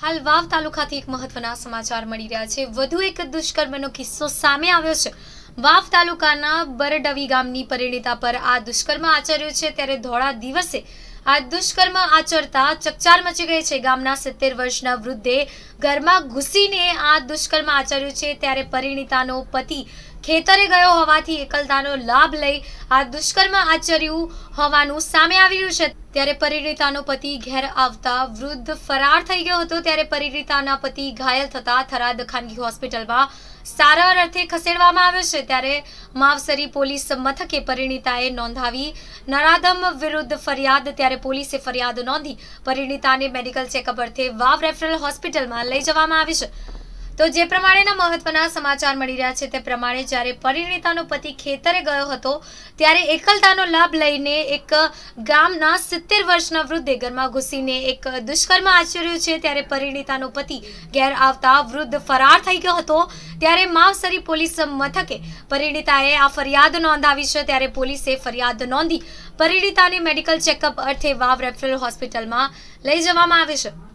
हाल वाव तालुकाथी एक महत्वना समाचार मળી રહ્યા છે। વધુ એક દુષ્કર્મનો કિસ્સો સામે આવ્યો છે। વાવ તાલુકાના બરડવી ગામની પરિણીતા પર આ દુષ્કર્મ આચર્યું છે। ત્યારે ધોળા દિવસે આ દુષ્કર્મ આચરતા ચકચાર મચી ગઈ છે। ગામના 70 વર્ષના વૃદ્ધે ઘરમાં ઘૂસીને આ દુષ્કર્મ આચર્યું છે। ત્યારે પરિણીતાનો પતિ ખેતરે ગયો હોવાથી એકલતાનો લાભ લઈ આ દુષ્કર્મ આચર્યું હોવાનું સામે આવી રહ્યું છે। ત્યારે પરિણીતાનો પતિ ઘેર આવતા વૃદ્ધ ફરાર થઈ ગયો હતો। ત્યારે પરિણીતાના પતિ ઘાયલ થતા થરાદ ખાનગી હોસ્પિટલમાં સારવાર અર્થે ખસેડવામાં આવ્યો છે। ત્યારે માવસરી પોલીસ મથકે પરિણીતાએ નોંધાવી નરાધમ વિરુદ્ધ ફરિયાદ। ત્યારે પોલીસે ફરિયાદ નોંધી પરિણીતાને મેડિકલ ચેકઅપ અર્થે વાવ રેફરલ હોસ્પિટલમાં લઈ જવામાં આવી છે। तो जे प्रमाणेना महत्वना समाचार मળી રહ્યા છે તે પ્રમાણે જ્યારે પરિણીતાનો પતિ ખેતરે ગયો હતો ત્યારે એકલતાનો લાભ લઈને એક ગામના 70 વર્ષના વૃદ્ધે ઘરમાં ઘૂસીને એક દુષ્કર્મ આચર્યું છે। ત્યારે પરિણીતાનો પતિ ઘેર આવતા વૃદ્ધ ફરાર થઈ ગયો હતો। ત્યારે માવસરી પોલીસ મથકે પરિણીતાએ આ ફરિયાદ નોંધાવી છે। ત્યારે પોલીસે ફરિયાદ નોંધી પરિણીતાને મેડિકલ ચેકઅપ અર્થે વાવ રેફરલ હોસ્પિટલમાં લઈ જવામાં આવી છે।